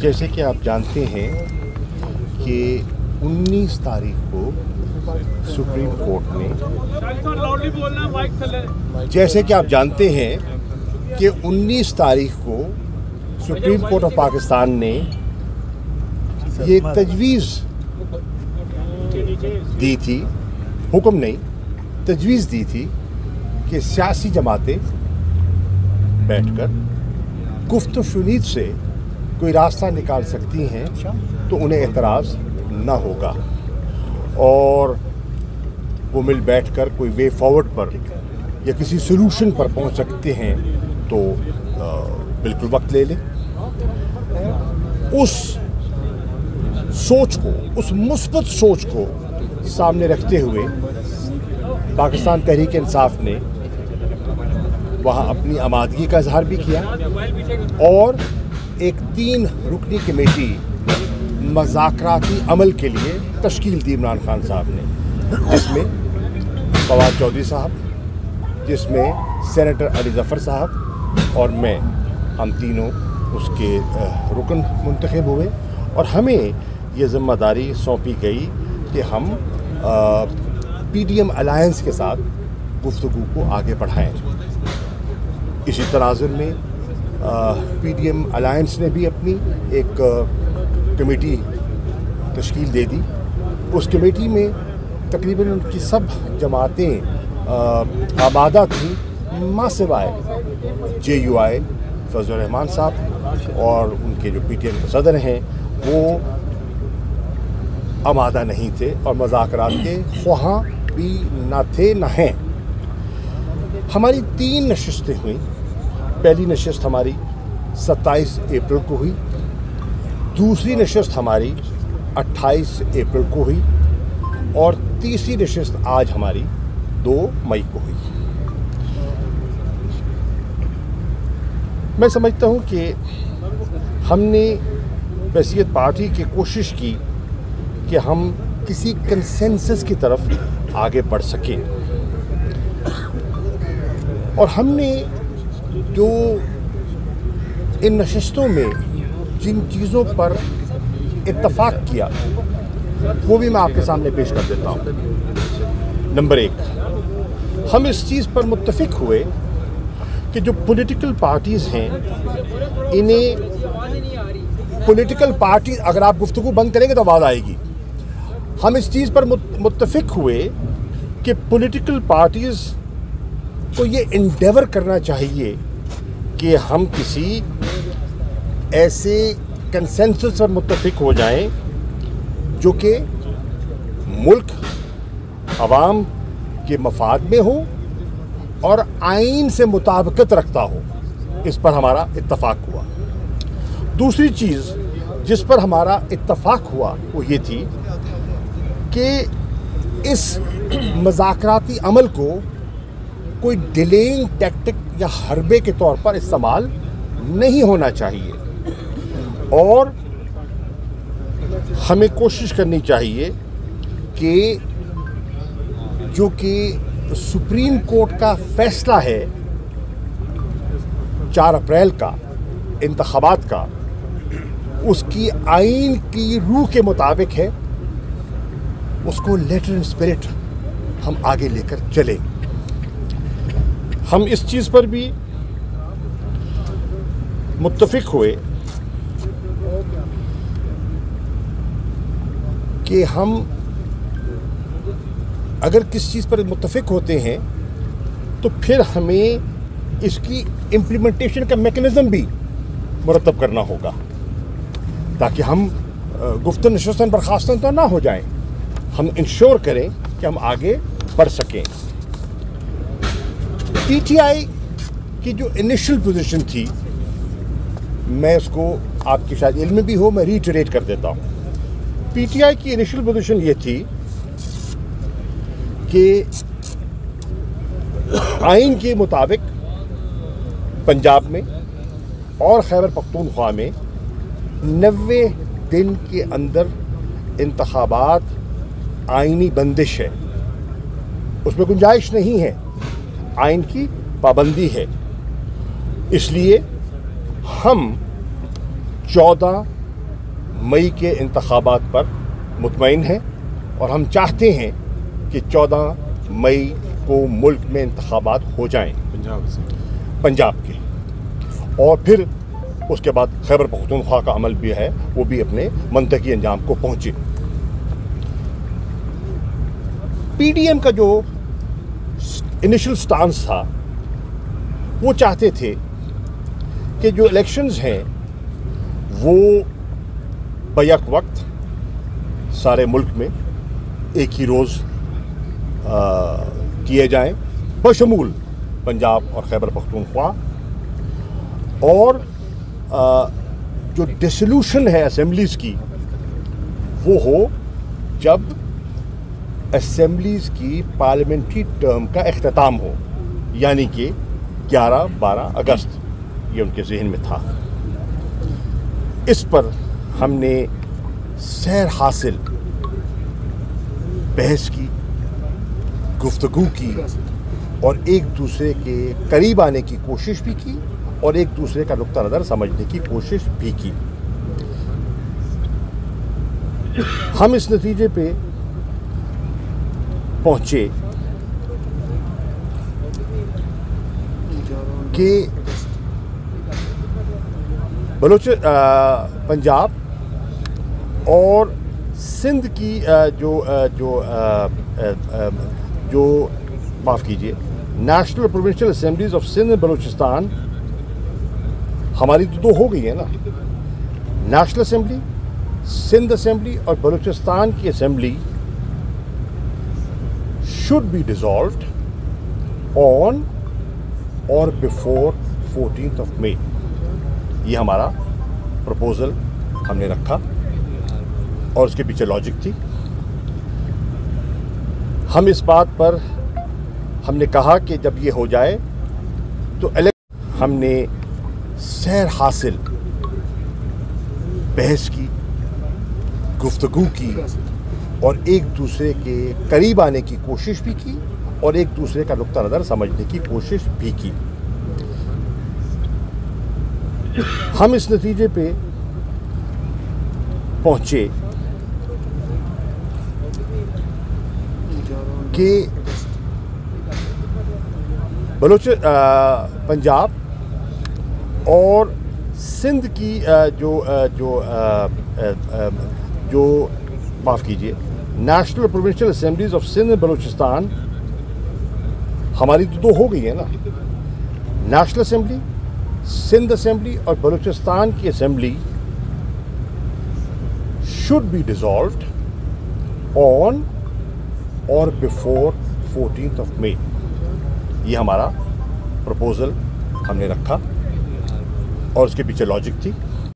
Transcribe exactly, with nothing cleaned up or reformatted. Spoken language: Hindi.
जैसे कि आप जानते हैं कि उन्नीस तारीख को सुप्रीम कोर्ट ने जैसे कि आप जानते हैं कि उन्नीस तारीख को सुप्रीम कोर्ट ऑफ पाकिस्तान ने ये तजवीज़ दी थी, हुक्म नहीं, तजवीज़ दी थी कि सियासी जमातें बैठकर गुफ्त शुनीद से कोई रास्ता निकाल सकती हैं तो उन्हें एतराज़ न होगा और वो मिल बैठकर कोई वे फॉरवर्ड पर या किसी सोल्यूशन पर पहुंच सकते हैं तो आ, बिल्कुल वक्त ले लें। उस सोच को, उस मुस्बत सोच को सामने रखते हुए पाकिस्तान तहरीक इंसाफ ने वहाँ अपनी आमादगी का इजहार भी किया और एक तीन रुकनी कमेटी मज़ाकराती अमल के लिए तश्कील दी इमरान खान साहब ने, जिसमें फवाद चौधरी साहब, जिसमें सेनेटर अली ज़फ़र साहब और मैं, हम तीनों उसके रुकन मुंतखब हुए और हमें ये ज़िम्मेदारी सौंपी गई कि हम पीडीएम अलायंस के साथ गुफ्तगू को आगे बढ़ाएं। इसी तनाज़ुर में पीडीएम अलायंस ने भी अपनी एक कमेटी तश्कील दे दी। उस कमेटी में तकरीबन उनकी सब जमातें आबादा थी, मां सिवाय जे यू आई फजल रहमान साहब और उनके जो पीटीएम के सदर हैं वो आमादा नहीं थे और मज़ाकरात के ख्वाहां भी ना थे ना हैं। हमारी तीन नशिस्तें हुई। पहली नशिस्त हमारी सत्ताईस अप्रैल को हुई, दूसरी नशिस्त हमारी अट्ठाईस अप्रैल को हुई और तीसरी नशिस्त आज हमारी दो मई को हुई। मैं समझता हूं कि हमने बैसियत पार्टी की कोशिश की कि हम किसी कंसेंसस की तरफ आगे बढ़ सकें और हमने जो इन नशिस्तों में जिन चीज़ों पर इत्तफाक किया वो भी मैं आपके सामने पेश कर देता हूँ। नंबर एक, हम इस चीज़ पर मुत्तफिक हुए कि जो पॉलिटिकल पार्टीज़ हैं इन्हें पॉलिटिकल पार्टी, अगर आप गुफ्तगू बंद करेंगे तो आवाज़ आएगी। हम इस चीज़ पर मुत्तफिक हुए कि पॉलिटिकल पार्टीज़ को ये इंडेवर करना चाहिए कि हम किसी ऐसे कंसेंसस पर मुत्तफिक हो जाएं जो कि मुल्क अवाम के मफाद में हो और आइन से मुताबिकत रखता हो। इस पर हमारा इत्तफाक हुआ। दूसरी चीज़ जिस पर हमारा इत्तफाक हुआ वो ये थी कि इस मज़ाकराती अमल को कोई डिलेइंग टैक्टिक या हरबे के तौर पर इस्तेमाल नहीं होना चाहिए और हमें कोशिश करनी चाहिए कि जो कि सुप्रीम कोर्ट का फैसला है चार अप्रैल का इंतखाबात का, उसकी आइन की रूह के मुताबिक है, उसको लेटर इन स्पिरिट हम आगे लेकर चलें। हम इस चीज़ पर भी मुत्तफिक हुए कि हम अगर किस चीज़ पर मुत्तफिक होते हैं तो फिर हमें इसकी इम्प्लीमेंटेशन का मैकेनिज़्म भी मुरतब करना होगा ताकि हम गुफ्तन नशिस्तन बर्खास्तन तो ना हो जाएं। हम इंश्योर करें कि हम आगे बढ़ सकें। पीटीआई की जो इनिशियल पोजीशन थी, मैं उसको आपकी शायद इल्म भी हो, मैं रीटरेट कर देता हूँ। पीटीआई की इनिशियल पोजीशन ये थी कि आइन के मुताबिक पंजाब में और खैबर पख्तूनख्वा में नब्बे दिन के अंदर इंतखाबात आइनी बंदिश है, उसमें गुंजाइश नहीं है, आइन की पाबंदी है। इसलिए हम चौदह मई के इंतखाबात पर मुतमईन हैं और हम चाहते हैं कि चौदह मई को मुल्क में इंतखाबात हो जाएं पंजाब से पंजाब के, और फिर उसके बाद खैबर पख्तूनख्वा का अमल भी है वो भी अपने मंतकी अंजाम को पहुँचे। पीडीएम का जो इनिशियल स्टांस था वो चाहते थे कि जो इलेक्शंस हैं वो बैक वक्त सारे मुल्क में एक ही रोज़ किए जाएं बशमूल पंजाब और खैबर पख्तूनख्वा, और आ, जो डिसोल्यूशन है असेंबलीज़ की वो हो जब असेंबलीज़ की पार्लियामेंट्री टर्म का इख्तिताम हो, यानी कि ग्यारह बारह अगस्त, ये उनके जहन में था। इस पर हमने सैर हासिल बहस की, गुफ्तगू की और एक दूसरे के करीब आने की कोशिश भी की और एक दूसरे का नुक्ता नज़र समझने की कोशिश भी की। हम इस नतीजे पे पहुंचे कि बलोच पंजाब और सिंध की आ, जो आ, जो आ, आ, जो माफ़ कीजिए national provincial assemblies of Sindh and Balochistan, हमारी तो दो हो गई है ना, नेशनल असेंबली, सिंध असेंबली और बलूचिस्तान की assembly should be dissolved on or before fourteenth of May। ये हमारा प्रपोजल हमने रखा और उसके पीछे लॉजिक थी। हम इस बात पर हमने कहा कि जब ये हो जाए तो इलेक्शन, हमने सैर हासिल बहस की, गुफ्तगू की और एक दूसरे के करीब आने की कोशिश भी की और एक दूसरे का नुक्ता नज़र समझने की कोशिश भी की। हम इस नतीजे पे पहुंचे कि बलोच पंजाब और सिंध की आ, जो आ, जो आ, आ, जो माफ़ कीजिए national provincial assemblies of Sindh and Balochistan, हमारी तो दो हो गई है ना, नेशनल असेंबली, सिंध असेंबली और बलूचिस्तान की assembly should be dissolved on or before fourteenth of May। ये हमारा प्रपोजल हमने रखा और उसके पीछे लॉजिक थी।